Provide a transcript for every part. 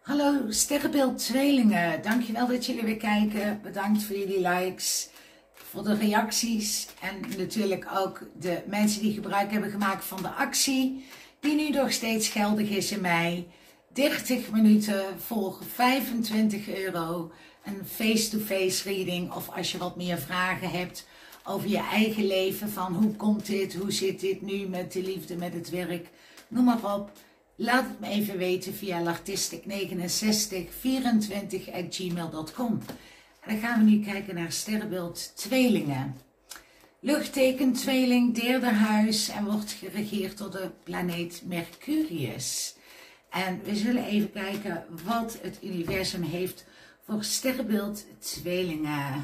Hallo sterrenbeeld tweelingen, dankjewel dat jullie weer kijken. Bedankt voor jullie likes, voor de reacties en natuurlijk ook de mensen die gebruik hebben gemaakt van de actie. Die nu nog steeds geldig is in mei. 30 minuten voor €25. Een face-to-face reading of als je wat meer vragen hebt over je eigen leven. Van hoe komt dit, hoe zit dit nu met de liefde, met het werk, noem maar op. Laat het me even weten via lartistic6924@gmail.com. En dan gaan we nu kijken naar sterrenbeeld tweelingen. Luchtteken tweeling, derde huis en wordt geregeerd door de planeet Mercurius. En we zullen even kijken wat het universum heeft voor sterrenbeeld tweelingen.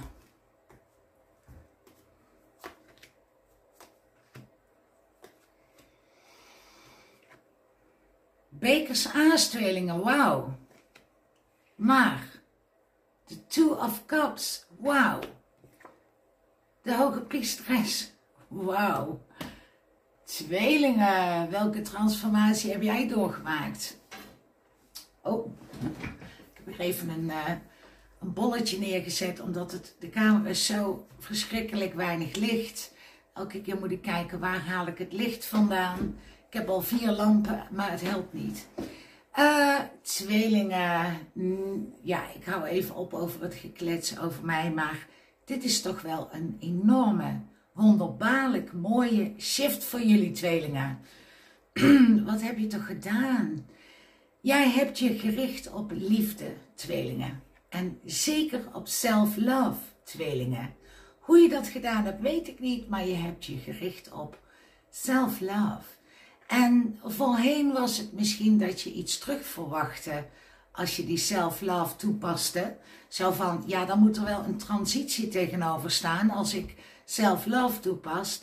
Bekers aas tweelingen, wauw. Maar, de Two of Cups, wauw. De hoge priesteres, wauw. Tweelingen, welke transformatie heb jij doorgemaakt? Oh, ik heb er even een bolletje neergezet, omdat de kamer is zo verschrikkelijk weinig licht. Elke keer moet ik kijken, waar haal ik het licht vandaan? Ik heb al 4 lampen, maar het helpt niet. Tweelingen, ja, ik hou even op over het geklets over mij, maar dit is toch wel een enorme, wonderbaarlijk mooie shift voor jullie tweelingen. Wat heb je toch gedaan? Jij hebt je gericht op liefde, tweelingen. En zeker op self-love, tweelingen. Hoe je dat gedaan hebt, weet ik niet, maar je hebt je gericht op self-love. En voorheen was het misschien dat je iets terug verwachtte als je die self-love toepaste. Zo van, ja, dan moet er wel een transitie tegenover staan. Als ik self-love toepas,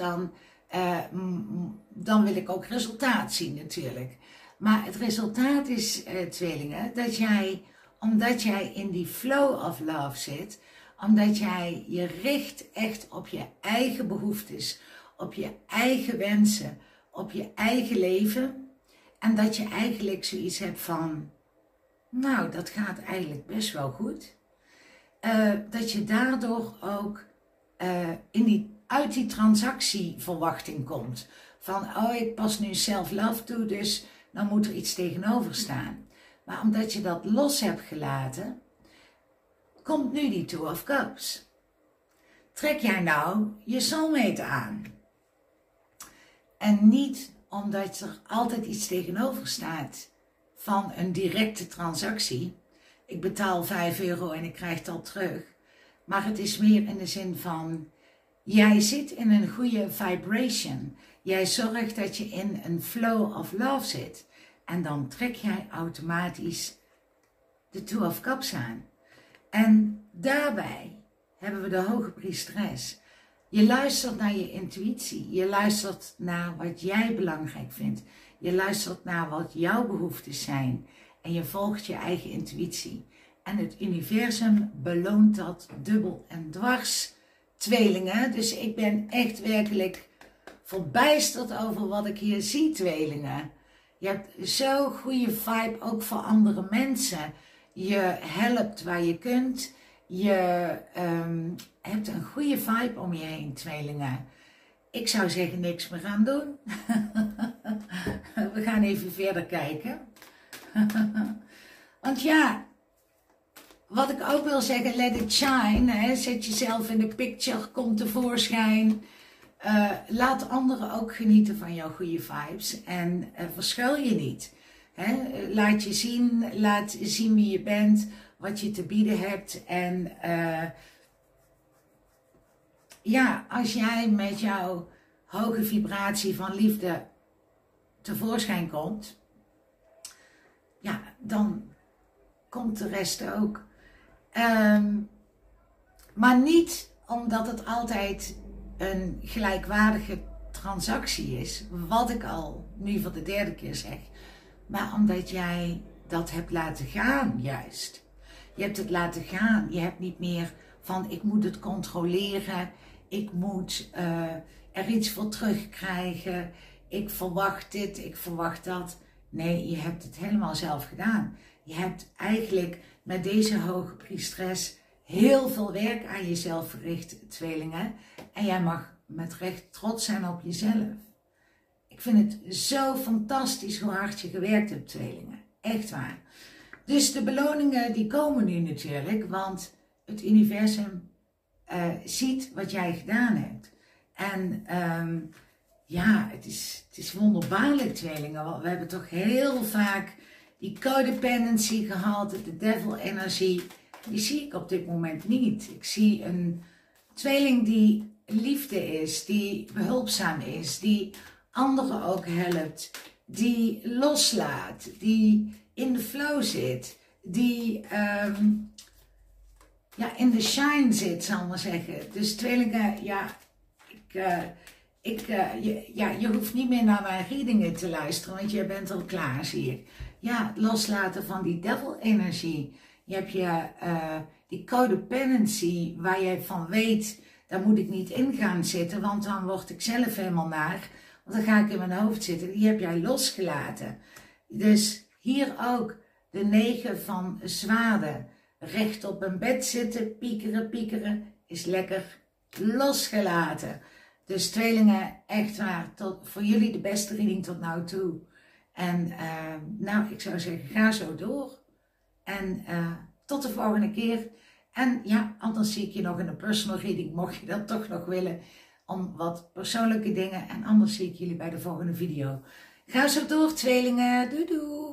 dan wil ik ook resultaat zien natuurlijk. Maar het resultaat is, tweelingen, dat jij, omdat jij in die flow of love zit, omdat jij je richt echt op je eigen behoeftes, op je eigen wensen, op je eigen leven. En dat je eigenlijk zoiets hebt van, nou, dat gaat eigenlijk best wel goed. Dat je daardoor ook uit die transactieverwachting komt. Van, oh, ik pas nu self-love toe, dus dan moet er iets tegenover staan. Maar omdat je dat los hebt gelaten, komt nu die Two of Cups. Trek jij nou je soulmate aan. En niet omdat er altijd iets tegenover staat van een directe transactie. Ik betaal €5 en ik krijg dat terug. Maar het is meer in de zin van, jij zit in een goede vibration. Jij zorgt dat je in een flow of love zit. En dan trek jij automatisch de Two of Cups aan. En daarbij hebben we de hoge priesteres. Je luistert naar je intuïtie. Je luistert naar wat jij belangrijk vindt. Je luistert naar wat jouw behoeftes zijn. En je volgt je eigen intuïtie. En het universum beloont dat dubbel en dwars. Tweelingen. Dus ik ben echt werkelijk verbijsterd over wat ik hier zie, tweelingen. Je hebt zo'n goede vibe ook voor andere mensen. Je helpt waar je kunt. Je hebt een goede vibe om je heen, tweelingen. Ik zou zeggen niks meer gaan doen. We gaan even verder kijken. Want ja, wat ik ook wil zeggen, let it shine. Hè? Zet jezelf in de picture, kom tevoorschijn. Laat anderen ook genieten van jouw goede vibes. En verschuil je niet. Hè? Laat zien wie je bent, wat je te bieden hebt. En ja, als jij met jouw hoge vibratie van liefde tevoorschijn komt, ja, dan komt de rest ook. Maar niet omdat het altijd een gelijkwaardige transactie is, wat ik al nu voor de 3e keer zeg, maar omdat jij dat hebt laten gaan juist. Je hebt het laten gaan, je hebt niet meer van ik moet het controleren, ik moet er iets voor terugkrijgen, ik verwacht dit, ik verwacht dat. Nee, je hebt het helemaal zelf gedaan. Je hebt eigenlijk met deze hoge priesteres heel veel werk aan jezelf verricht, tweelingen. En jij mag met recht trots zijn op jezelf. Ik vind het zo fantastisch hoe hard je gewerkt hebt, tweelingen. Echt waar. Dus de beloningen die komen nu natuurlijk, want het universum ziet wat jij gedaan hebt. En ja, het is wonderbaarlijk, tweelingen. Want we hebben toch heel vaak die codependency gehad, de devil energie. Die zie ik op dit moment niet. Ik zie een tweeling die liefde is, die behulpzaam is, die anderen ook helpt, die loslaat, die in de flow zit, die ja, in de shine zit, zal ik maar zeggen. Dus tweelingen, ja, je hoeft niet meer naar mijn readingen te luisteren, want je bent al klaar, zie ik. Ja, het loslaten van die devil-energie. Je hebt die codependency waar je van weet, daar moet ik niet in gaan zitten, want dan word ik zelf helemaal naar. Want dan ga ik in mijn hoofd zitten. Die heb jij losgelaten. Dus hier ook de 9 van zwaarden. Recht op een bed zitten, piekeren, piekeren, is lekker losgelaten. Dus tweelingen, echt waar, voor jullie de beste reading tot nu toe. En nou, ik zou zeggen, ga zo door. En tot de volgende keer. En ja, anders zie ik je nog in een personal reading, mocht je dat toch nog willen. Om wat persoonlijke dingen. En anders zie ik jullie bij de volgende video. Ga zo door, tweelingen. Doei doei.